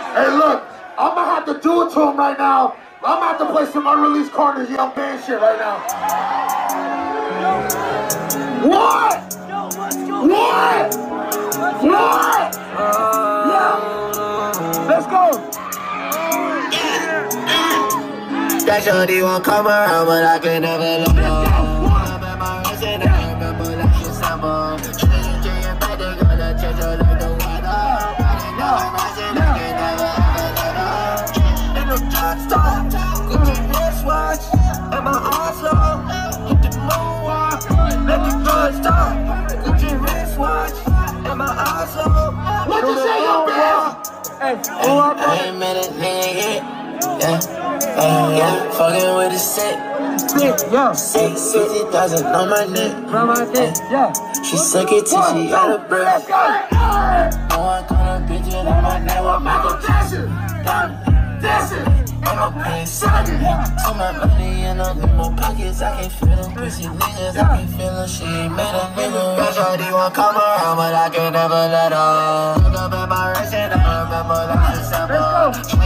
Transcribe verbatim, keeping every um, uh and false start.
Hey, look, I'm gonna have to do it to him right now. I'm gonna have to play some unreleased Carter Young Band shit right now. What? What? What? Yeah. Let's go. That shorty won't come around, but I can never let go. I'm at my wrist and I remember that shit summer. Changing back, they gonna change her like the weather. I know I'm rising, I can never ever let go. In the drugstore, Gucci wristwatch, and my arms low. Hit the moonwalk, let the blood stop. Gucci wristwatch, and my arms low. What you say, yo, man? Hey, I ain't met a nigga yet. Yeah, yeah, yeah, fucking with a sick. Sick, yeah. Six, fifty thousand on my neck. On my neck, yeah. She suck it till she out of breath. No one gonna bitch it on my neck with Michael Jackson. Dancing, ain't no pain sucking. So my money in no more pockets. I can feel them pussy niggas. I can feel them. She ain't made a nigga. That shorty won't come around, but I can never let her. Look up at my wrist and I remember that December.